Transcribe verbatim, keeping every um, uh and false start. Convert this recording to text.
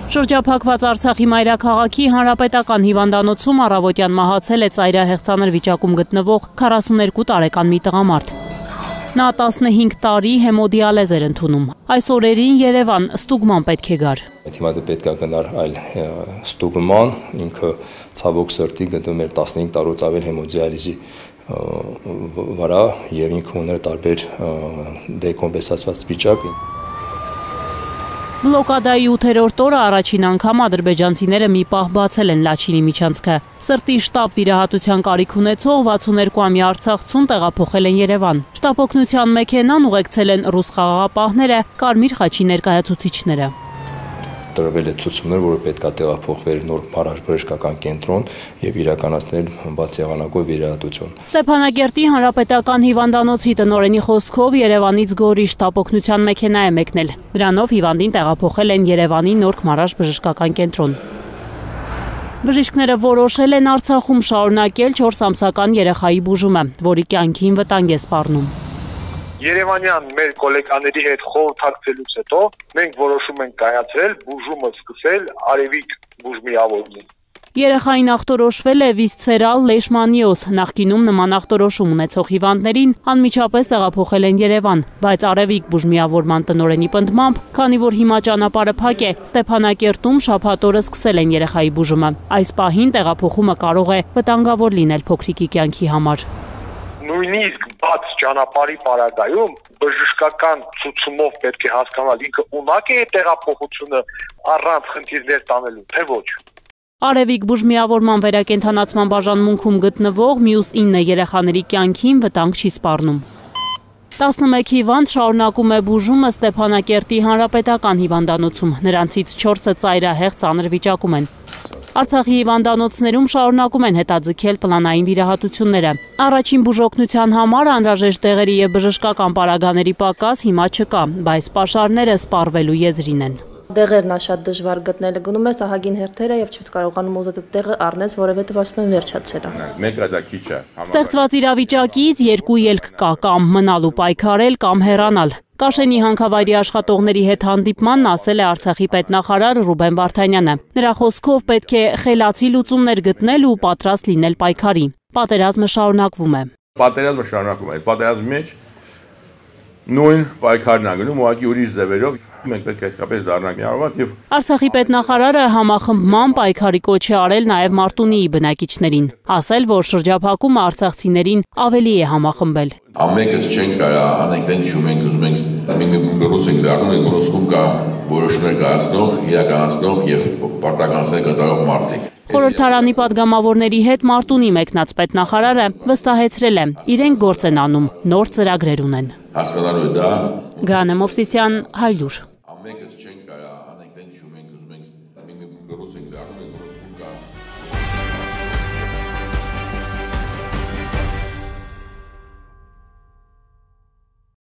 Շրջափակված Արցախի մայրաքաղաքի հանրապետական հիվանդանոցում առավոտյան մահացել է ծայրահեղ ծանր վիճակում գտնվող քառասուներկու տարեկան մի տղամարդ։ Նա տասնհինգ տարի հեմոդիալեզ էր ընդունում։ Այս օրերին Երևան ստուգման պետք է գար։ Հիմա դե պետք է գնար այլ ստուգման, ինքը ցավոք սրտի գտնում էր տասնհինգ տարուց ավել հեմոդիալիզի վրա եւ ինքը ուներ տարբեր դեկոմպենսացված վիճակ։ Բլոկադայի ութերորդ օրը առաջին անգամ ադրբեջանցիները մի պահ բացել են Լաչինի միջանցքը։ Սրտի շտապ վիրահատության կարիք ունեցող վաթսուներկուամյա արցախցուն տեղափոխել են Երևան։ Շտապօգնության մեքենան ուղեկցել են ռուս խաղաղապահները, Կարմիր խաչի ներկայացուցիչները։ Տրվել է ցուցումներ, որը պետք է տեղափոխվեր նոր բժշկական կենտրոն եւ իրականացնել բաց եղանակով վիրահատություն։ Ստեփանակերտի հանրապետական հիվանդանոցի տնօրենի խոսքով Երևանից Գորի շտապօգնության մեքենա է մեկնել։ Դրանով հիվանդին տեղափոխել են Երևանի Նորք Մարաշ բժշկական կենտրոն։ Բժիշկները որոշել են Արցախում շարունակել չորս ամսական երեխայի բուժումը, որի կյանքին վտանգ է սպառնում։ Երևանյան մեր գոլեկաների հետ խորհրդակցելուց հետո մենք որոշում ենք կայացրել բուժումը սկսել Արևիկ բուժմիավորին։ Երեխային ախտորոշվել է վիսցերալ լեշմանիոզ, նախկինում նման ախտորոշում ունեցող հիվանդներին անմիջապես տեղափոխել են Երևան, բայց Արևիկ բուժմիավորման տնօրենի պնդմամբ, քանի որ հիմա ճանապարհը փակ է, Ստեփանակերտում շաբաթ օրը սկսել են երեխայի բուժումը։ Այս պահին տեղափոխումը կարող է վտանգավոր լինել փոքրիկի կյանքի համար։ Նույնիսկ բաց ճանապարհի պարագայում բժշկական ցուցումով պետք է հասկանալ ինքը ունակ է տեղափոխությունը առանց խնդիրներ տանելու, թե ոչ։ Արևիկ բուժմիավորման վերակենդանացման բաժանմունքում գտնվող մյուս ինը երեխաների կյանքին վտանգ չի սպառնում։ տասնմեկ հիվանդ շարունակում է բուժումը Ստեփանակերտի հանրապետական հիվանդանոցում, նրանցից չորսը ծայրահեղ ծանր վիճակում են։ Արցախի հիվանդանոցներում շարունակում են հետաձգել պլանային վիրահատությունները։ Առաջին բուժօգնության համար անհրաժեշտ դեղերի եւ բժշկական պարագաների պակաս հիմա չկա, բայց պաշարները սպառվելու եզրին են։ Դեղերն է շատ դժվար գտնելը, գնում ես ահագին հերթերը եւ չես կարողանում ուզած տեղը առնես, որովհետեւ ասում են վերջացել է։ Մեկը դա քիչ է։ Ստեղծված իրավիճակից երկու ելք կա՝ կամ մնալու պայքարել, կամ հեռանալ։ Կաշենի հանքավայրի աշխատողների հետ հանդիպմանն ասել է Արցախի պետնախարար Ռուբեն Վարդանյանը։ Նրա խոսքով պետք է խելացի լուծումներ գտնել ու պատրաստ լինել պայքարի։ Պատերազմը շարունակվում է։ Պատերազմը շարունակվում է։ Պատերազմի մեջ նույն պայքարն է գնում, ուղղակի ուրիշ ձևերով մենք պետք է իսկապես դառնանք միավորված եւ Արցախի պետնախարարը համախմբման պայքարի կոչ է արել նաեւ Մարտունիի բնակիչներին, ասել, որ շրջափակումը արցախցիներին ավելի է համախմբել։ Ամենքս չեն կարա անենք ինչ մենք ուզում ենք մենք բռոս ենք դառնում ենք բռոսքում կա որոշումներ կայացնող, իրականացնող եւ պարտականություններ կատարող մարդիկ։ Խորհրդարանի падգամավորների հետ Մարտունի մեկնած պետնախարարը վստահեցրել է, իրենք գործ են անում, նոր ծրագրեր ունեն։ Հասկանալու է դա։ Գանել Մովսիսյան, Հայլուր։